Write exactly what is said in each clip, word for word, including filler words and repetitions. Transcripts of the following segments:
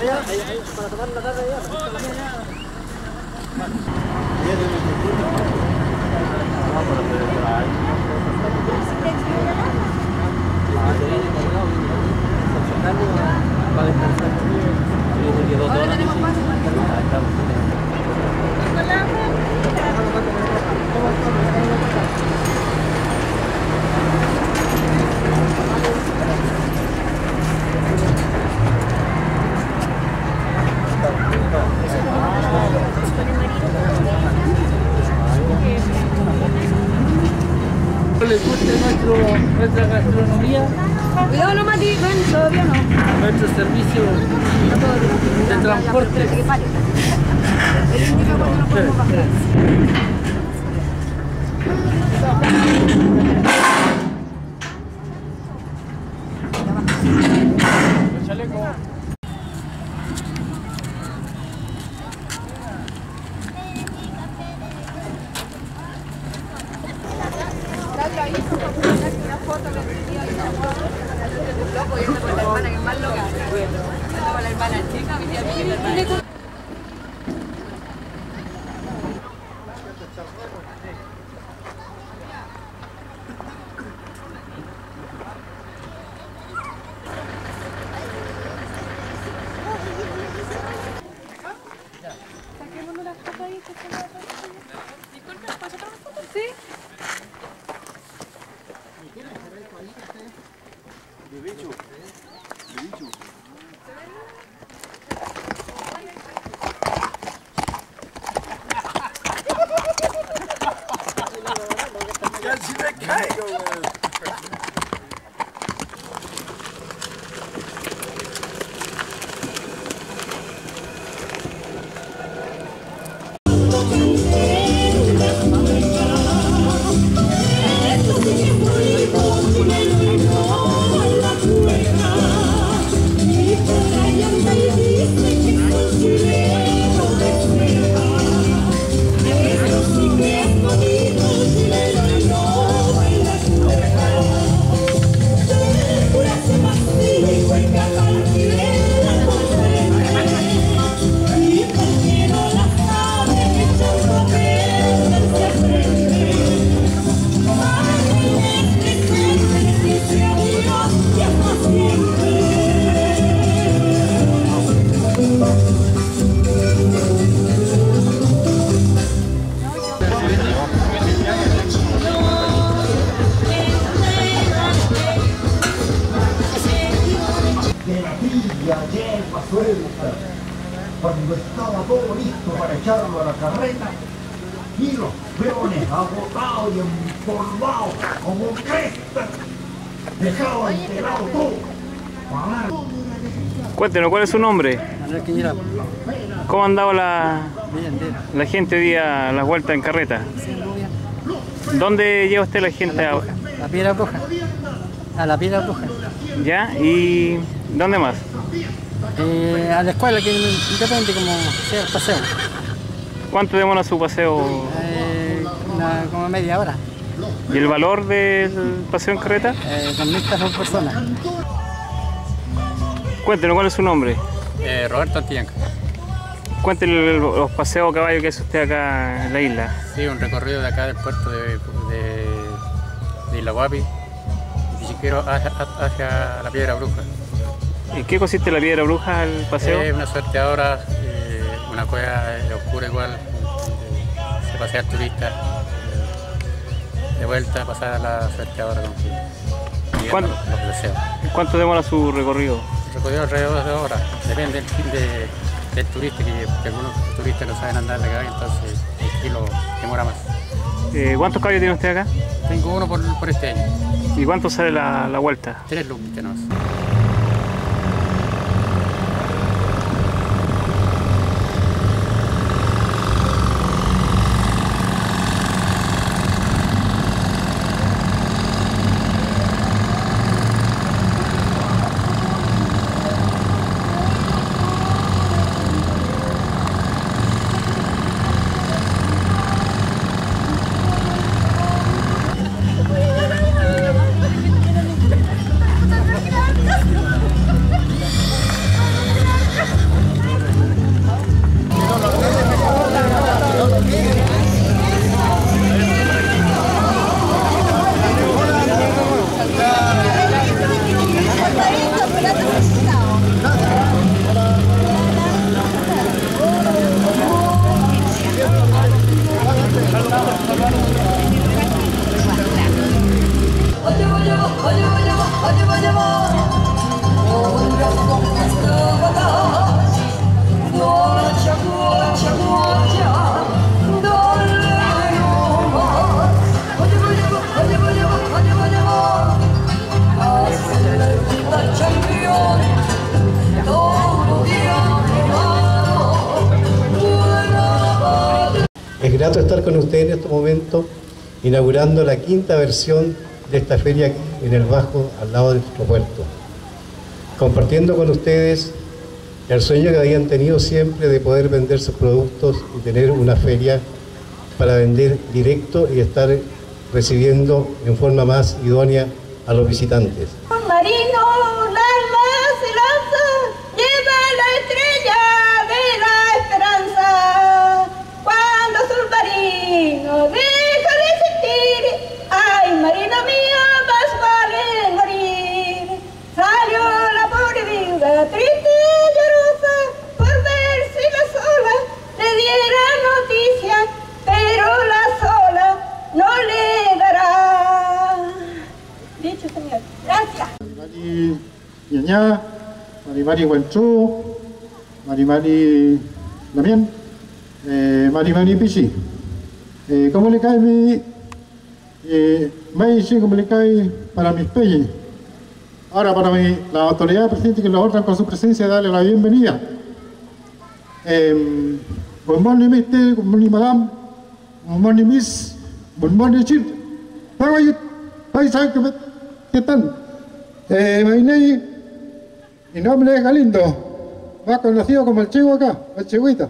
allá, allá, para tomar la tarde allá. Para descansar. Ahora tenemos más. ¿Les gusta nuestro, nuestra gastronomía? Cuidado, no Mati, ven, todavía no. Nuestro servicio de transporte. El indica cuando no podemos bajar. Una foto que tenía loco, yo con la hermana que es más loca. Con la hermana chica, mi tía que la hermana. Saquémonos las fotos ahí, que se me va a hacer. Disculpe, ¿puedo sacar una foto? Sí. De bicho, de bicho. Casi me caigo, weón. Cuando estaba todo listo para echarlo a la carreta, y los peones agotados y empolvados como crestas dejaban tirado todo. Cuéntenos, ¿cuál es su nombre? Andrés Quiñera. ¿Cómo andaba la, Bien, bien. la gente hoy día a las vueltas en carreta? Sí, muy bien. ¿Dónde lleva usted la gente? A, La Piedra Bruja. A la Piedra Bruja. ¿Ya? ¿Y dónde más? Eh, a la escuela, que depende como sea el paseo. ¿Cuánto demora su paseo? Eh, una, como media hora. ¿Y el valor del paseo en carreta? Eh, con mil pesos por persona. Cuéntenos, ¿cuál es su nombre? Eh, Roberto Antillanca. Cuéntenos los paseos a caballo que hace usted acá en la isla. Sí, un recorrido de acá del puerto de, de, de Isla Guapi, y Chiquero hacia, hacia la Piedra Bruja. ¿En qué consiste la Piedra Bruja, el paseo? Es una sorteadora, eh, una cueva oscura igual, eh, se pasea el turista, eh, de vuelta pasar a la sorteadora con ¿Cuánto, los, los deseos. ¿Cuánto demora su recorrido? El recorrido alrededor de dos horas, depende del, de, del turista, que, que algunos turistas no saben andar de caballo, entonces el kilo demora más. Eh, ¿Cuántos caballos tiene usted acá? Tengo uno por, por este año. ¿Y cuánto sale la, la vuelta? Tres lucas tenemos. Es grato estar con ustedes en estos momentos, inaugurando la quinta versión de esta feria aquí en el Bajo, al lado de nuestro puerto. Compartiendo con ustedes el sueño que habían tenido siempre de poder vender sus productos y tener una feria para vender directo y estar recibiendo en forma más idónea a los visitantes. Marino, alma se lanza, lleva la estrella de la esperanza. Cuando sul marino deja de sentir, ay marino mío, más vale morir. Salió la pobre viuda, triste y llorosa, por ver si la sola le diera noticia, pero la sola no le dará. Dicho, señor. Gracias. Mari Ñañá, Mari Mari Huenchú, Mari Mari Lamien, eh, Mari Mari Pichi. Eh, ¿Cómo le cae mi eh, Maichi? ¿Cómo le cae para mis peyes? Ahora para mi, la autoridad presidente que lo honran con su presencia, darle la bienvenida. Eh, Good morning, mister, good morning, madam, good morning, miss, good morning, chief. How are you? ¿Qué tal? Eh, my name, mi nombre es Galindo, más conocido como el chivo acá, el chihuita.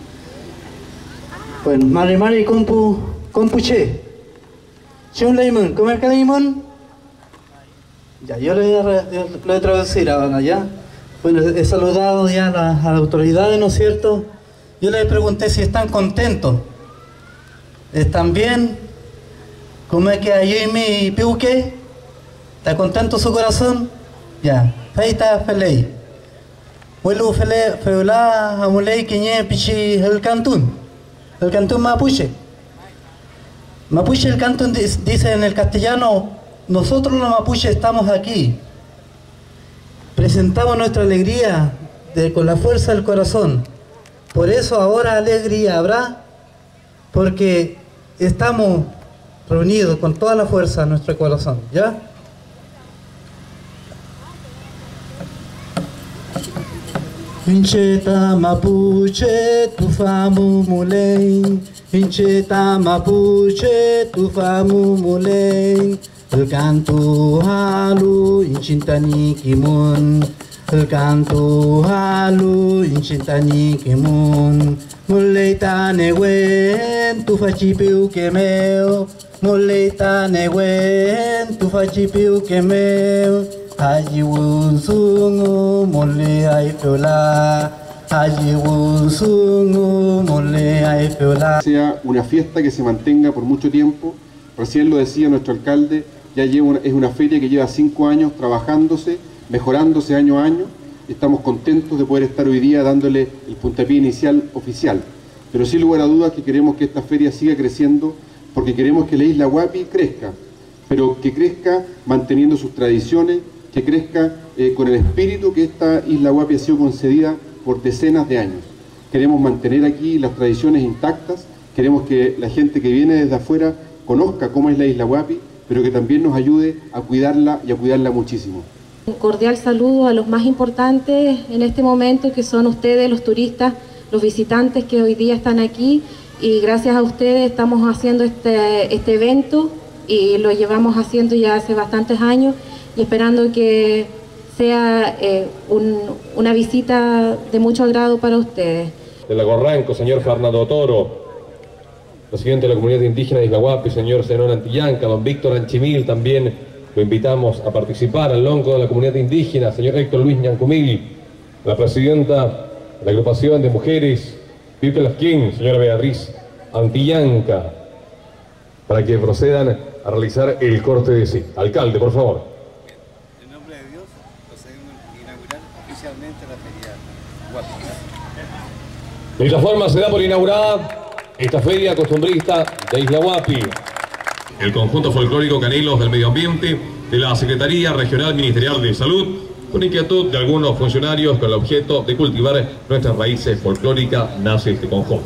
Bueno, Mari Mari Compu, Compuche. Chun Lemon, ¿comer cada limón? Ya, yo le voy a, re, le voy a traducir ahora, ¿ya? Bueno, he saludado ya a, la, a las autoridades, ¿no es cierto? Yo les pregunté si están contentos. ¿Están bien? ¿Cómo es que hay mi piuque? ¿Está contento su corazón? Ya, ahí está feliz. Vuelvo feliz, feulá, amulei, quiñe, pichi, el cantún. El cantún mapuche. Mapuche, el cantún dice en el castellano, nosotros los mapuches estamos aquí. Presentamos nuestra alegría de, con la fuerza del corazón. Por eso ahora alegría habrá, porque estamos reunidos con toda la fuerza de nuestro corazón, ¿ya? Hincheta mapuche tu famu mulei, hincheta mapuche tu famu mulei, el canto halu inchintani kimun, el canto halu inchintani kimun, mulei tanewen tu fachipiu kemeo, mulei tanewen tu fachipiu kemeo. Haji Wunsungu mole ay fiola, Haji Wunsungu mole ay fiola. Sea una fiesta que se mantenga por mucho tiempo. Recién lo decía nuestro alcalde, ya lleva una, es una feria que lleva cinco años trabajándose, mejorándose año a año. Estamos contentos de poder estar hoy día dándole el puntapié inicial oficial. Pero sin lugar a dudas que queremos que esta feria siga creciendo, porque queremos que la isla Huapi crezca, pero que crezca manteniendo sus tradiciones, que crezca eh, con el espíritu que esta isla Huapi ha sido concedida por decenas de años. Queremos mantener aquí las tradiciones intactas, queremos que la gente que viene desde afuera conozca cómo es la isla Huapi, pero que también nos ayude a cuidarla y a cuidarla muchísimo. Un cordial saludo a los más importantes en este momento, que son ustedes, los turistas, los visitantes que hoy día están aquí, y gracias a ustedes estamos haciendo este, este evento y lo llevamos haciendo ya hace bastantes años, y esperando que sea eh, un, una visita de mucho agrado para ustedes. De la Gorranco, señor Fernando Toro, presidente de la comunidad indígena de Isla Huapi, señor Zenón Antillanca, don Víctor Anchimil, también lo invitamos a participar al lonco de la comunidad indígena, señor Héctor Luis Ñancumil, la presidenta de la agrupación de mujeres, Pipe Lasquín, señora Beatriz Antillanca, para que procedan a realizar el corte de sí. Alcalde, por favor. De esta forma se da por inaugurada esta feria costumbrista de Isla Huapi. El conjunto folclórico Canilos del Medio Ambiente de la Secretaría Regional Ministerial de Salud, con inquietud de algunos funcionarios con el objeto de cultivar nuestras raíces folclóricas, nace este conjunto.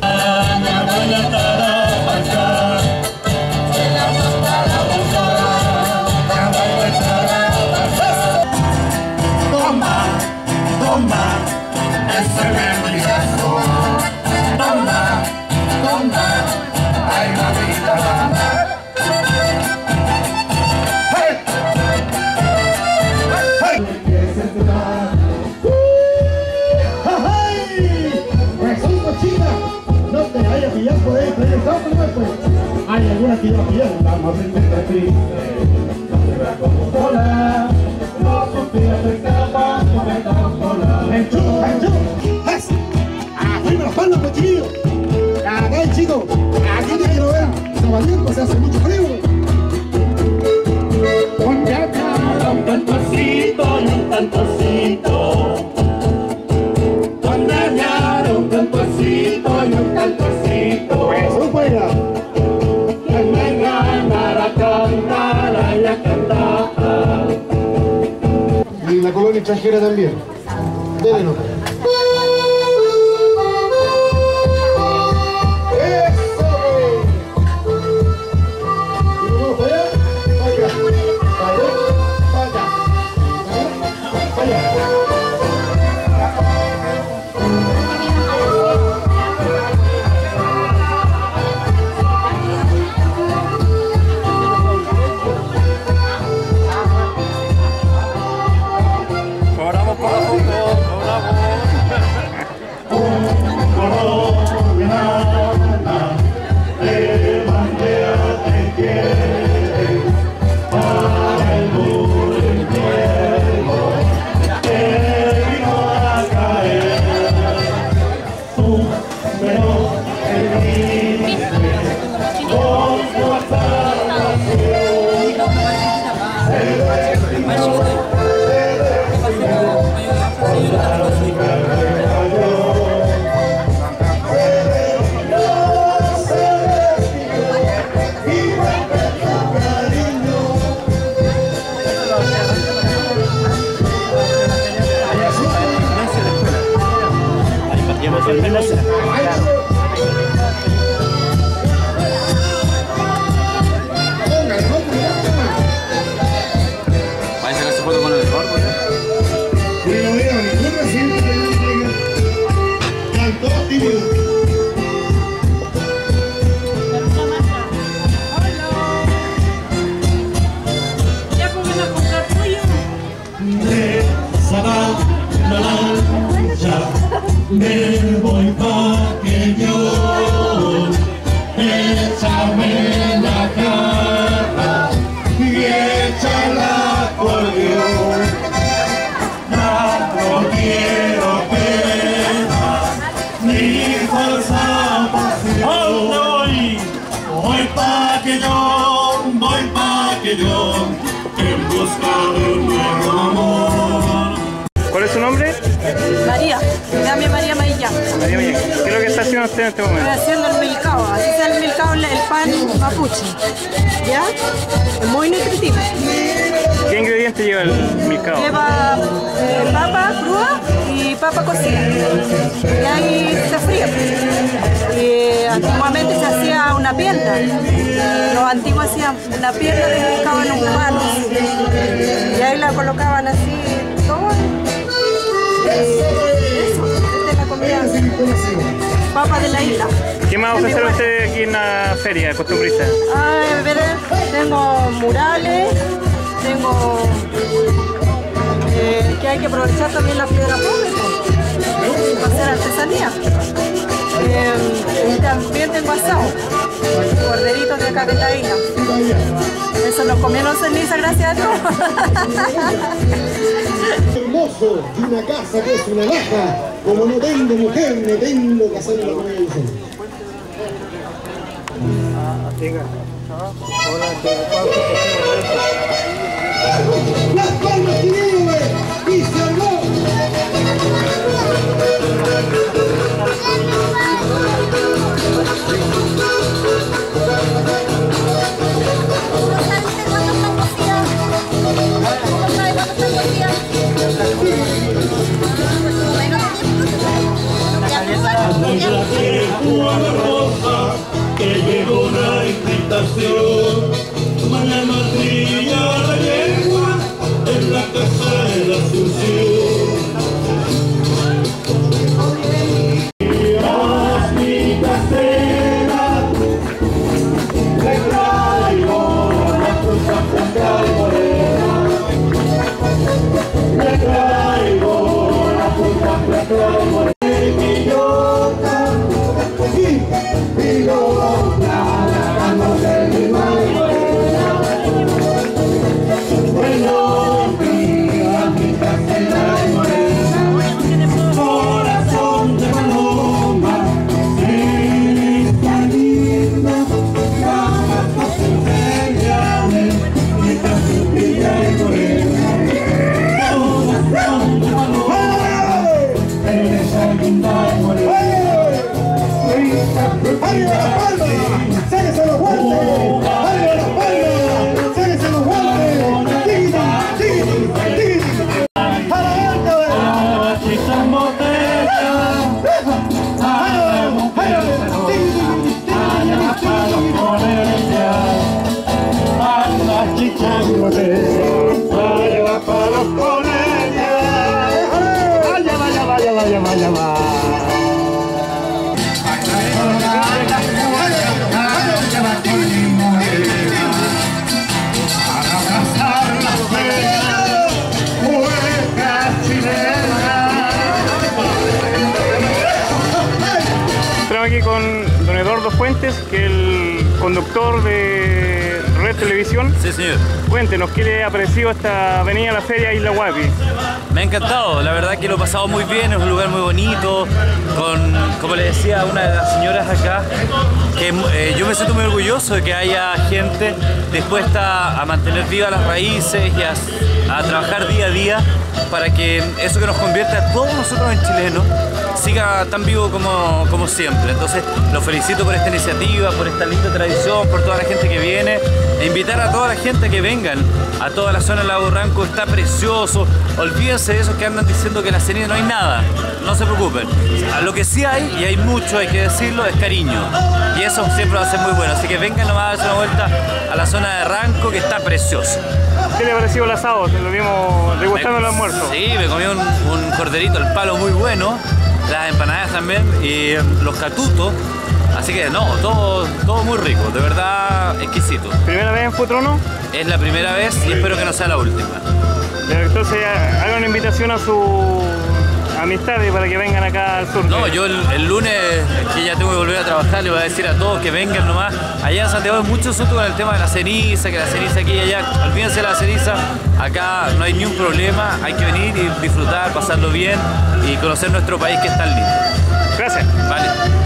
Toma, toma, ese verdizazo. Toma, toma, ay mamita, toma. ¡Hey! ¡Hey! ¡Ay! Pues son cochinas. No te vayas a pillar por ahí, pero no, pues, pues. Hay algunas que yo pillar, vamos a aprender triste. No te veas como sola. No suspiras de cama, no me das sola. ¡Enchu, enchu! ¡Arriba las palmas, pues, chiquillos! Acá hay chicos, aquí te quiero ver. Sabaliento, se hace mucho frío. Un cañado, un cantacito y un cantacito. Un cañado, un cantacito y un cantacito. ¡Eso fuera! Que me ganara cantar y a cantar. Y la colonia extranjera también. Debe nota. Cobramos por la foto, cobramos. De bandera te quiere para el muro infierno que vino a caer. Tú menos el límite con tu asaltación. ¿Vais a sacar su foto con el mejor? Pero no veo ningún residente que no tenga. Están todos tímidos. Ya comen a comprar pollo. De Sabal, Naranja, me voy pa' que yo. Échame la cara y échala por Dios. No quiero pena ni falsa pasión. Voy, voy pa' que yo, voy pa' que yo, en busca de un nuevo amor. ¿Cuál es su nombre? María, llame María Mailla. María María. ¿Qué es lo que está haciendo usted en este Estoy momento? haciendo el milcao, así es el milcao, el pan mapuche. ¿Ya? Es muy nutritivo. ¿Qué ingrediente lleva el milcao? Lleva eh, papa cruda y papa cocida. Y ahí se fríe. Y antiguamente se hacía una pierna. Los antiguos hacían una pierna de milcao en un palo. Y ahí la colocaban así, todo. Eso, esta es la comida. Papa de la isla. ¿Qué más va a ofrecer usted aquí en la feria costumbrista? Ay, veré, tengo murales, tengo eh, que hay que aprovechar también la piedra pobre pues, para hacer artesanía. Eh, y también tengo asado, corderitos de acá de la isla. Eso lo comieron ceniza, gracias a Dios. Hermoso de una casa que es una baja. Como no tengo mujer, no tengo que hacer la comida diciendo. Las palmas que vive y se armó. ¿No sabes cuándo están cocidos? escuchándote, vaya va para los colegios, vaya, vaya, vaya, vaya, vaya, vaya. Estamos aquí con don Eduardo Fuentes, que es el conductor de Red Televisión. Sí, señor. Cuéntenos, ¿qué le ha parecido esta avenida a la feria Isla Huapi? Me ha encantado, la verdad que lo he pasado muy bien, es un lugar muy bonito, con, como le decía a una de las señoras acá, que eh, yo me siento muy orgulloso de que haya gente dispuesta a mantener vivas las raíces y a, a trabajar día a día para que eso que nos convierte a todos nosotros en chilenos siga tan vivo como, como siempre. Entonces los felicito por esta iniciativa, por esta linda tradición, por toda la gente que viene, e invitar a toda la gente a que vengan a toda la zona del Lago Ranco. Está precioso, olvídense de esos que andan diciendo que en la Ceniza no hay nada, no se preocupen. A lo que sí hay, y hay mucho, hay que decirlo, es cariño, y eso siempre va a ser muy bueno, así que vengan nomás a darse una vuelta a la zona de Ranco, que está precioso. ¿Qué le ha parecido el asado? Lo vimos degustando el almuerzo. Sí, me comí un, un corderito al palo muy bueno, las empanadas también y los catutos, así que no, todo, todo muy rico, de verdad exquisito. ¿Primera vez en Futrono? Es la primera vez y espero que no sea la última. Entonces haga una invitación a su amistades para que vengan acá al sur. No, yo el, el lunes, que ya tengo que volver a trabajar, le voy a decir a todos que vengan nomás. Allá en Santiago hay mucho asunto con el tema de la ceniza, que la ceniza aquí y allá, olvídense de la ceniza, acá no hay ni un problema, hay que venir y disfrutar, pasarlo bien y conocer nuestro país que es tan lindo. Gracias. Vale.